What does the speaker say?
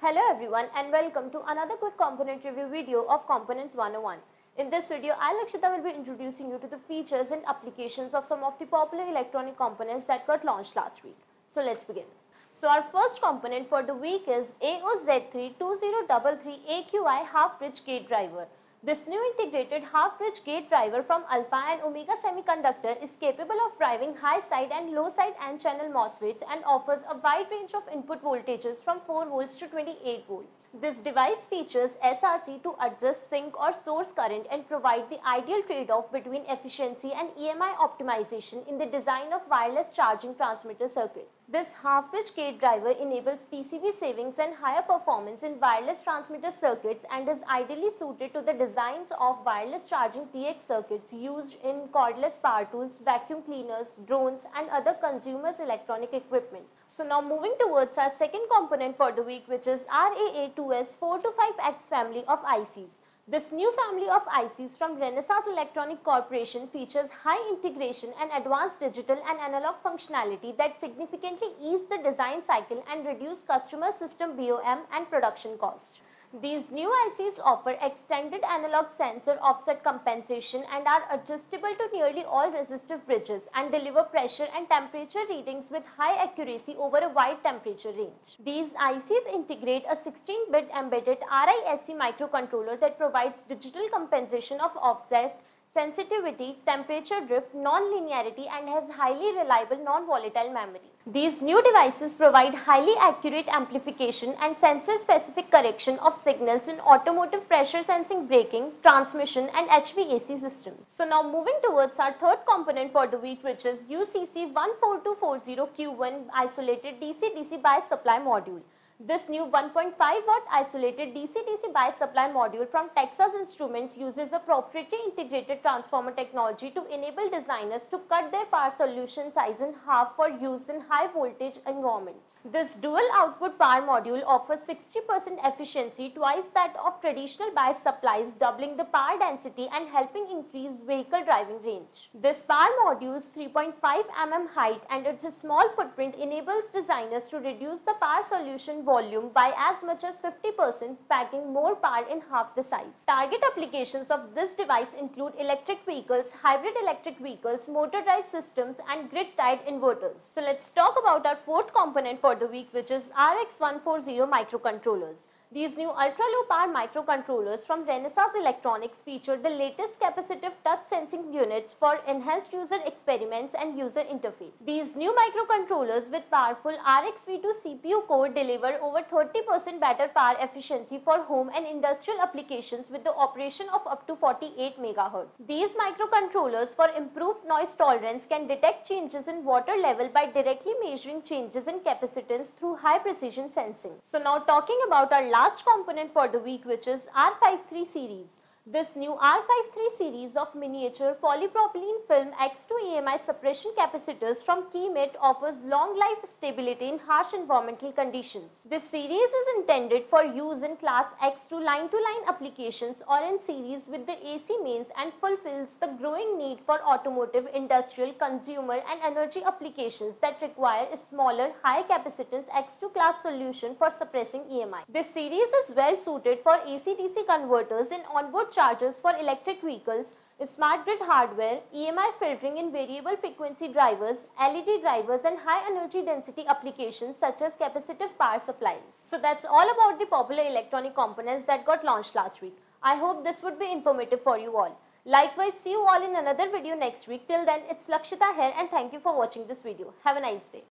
Hello everyone and welcome to another quick component review video of Components 101. In this video, I Lakshita will be introducing you to the features and applications of some of the popular electronic components that got launched last week. So let's begin. So our first component for the week is AOZ32033AQI half-bridge gate driver. This new integrated half-bridge gate driver from Alpha and Omega Semiconductor is capable of driving high side and low side N-channel MOSFETs and offers a wide range of input voltages from 4 volts to 28 volts. This device features SRC to adjust sink or source current and provide the ideal trade-off between efficiency and EMI optimization in the design of wireless charging transmitter circuits. This half-bridge gate driver enables PCB savings and higher performance in wireless transmitter circuits and is ideally suited to the designs of wireless charging TX circuits used in cordless power tools, vacuum cleaners, drones and other consumers' electronic equipment. So now moving towards our second component for the week, which is RAA2S 425X family of ICs. This new family of ICs from Renesas Electronic Corporation features high integration and advanced digital and analog functionality that significantly ease the design cycle and reduce customer system BOM and production cost. These new ICs offer extended analog sensor offset compensation and are adjustable to nearly all resistive bridges and deliver pressure and temperature readings with high accuracy over a wide temperature range. These ICs integrate a 16-bit embedded RISC microcontroller that provides digital compensation of offset, sensitivity, temperature drift, non-linearity and has highly reliable non-volatile memory. These new devices provide highly accurate amplification and sensor-specific correction of signals in automotive pressure sensing braking, transmission and HVAC systems. So now moving towards our third component for the week, which is UCC14240Q1 isolated DC-DC bias supply module. This new 1.5 watt isolated DC-DC bias supply module from Texas Instruments uses a proprietary integrated transformer technology to enable designers to cut their power solution size in half for use in high voltage environments. This dual output power module offers 60% efficiency, twice that of traditional bias supplies, doubling the power density and helping increase vehicle driving range. This power module's 3.5 mm height and its small footprint enables designers to reduce the power solution volume by as much as 50%, packing more power in half the size. Target applications of this device include electric vehicles, hybrid electric vehicles, motor drive systems and grid-tied inverters. So let's talk about our fourth component for the week, which is RX140 microcontrollers. These new ultra-low power microcontrollers from Renesas Electronics feature the latest capacitive touch sensing units for enhanced user experiments and user interface. These new microcontrollers with powerful RxV2 CPU core deliver over 30% better power efficiency for home and industrial applications with the operation of up to 48 MHz. These microcontrollers for improved noise tolerance can detect changes in water level by directly measuring changes in capacitance through high precision sensing. So now talking about our last component for the week, which is R53 series. This new R53 series of miniature polypropylene film X2 EMI suppression capacitors from KeyMate offers long life stability in harsh environmental conditions. This series is intended for use in class X2 line-to-line applications or in series with the AC mains and fulfills the growing need for automotive, industrial, consumer and energy applications that require a smaller, high capacitance X2 class solution for suppressing EMI. This series is well suited for AC-DC converters and onboard chargers for electric vehicles, smart grid hardware, EMI filtering in variable frequency drivers, LED drivers and high energy density applications such as capacitive power supplies. So that's all about the popular electronic components that got launched last week. I hope this would be informative for you all. Likewise, see you all in another video next week. Till then, it's Lakshita here and thank you for watching this video. Have a nice day.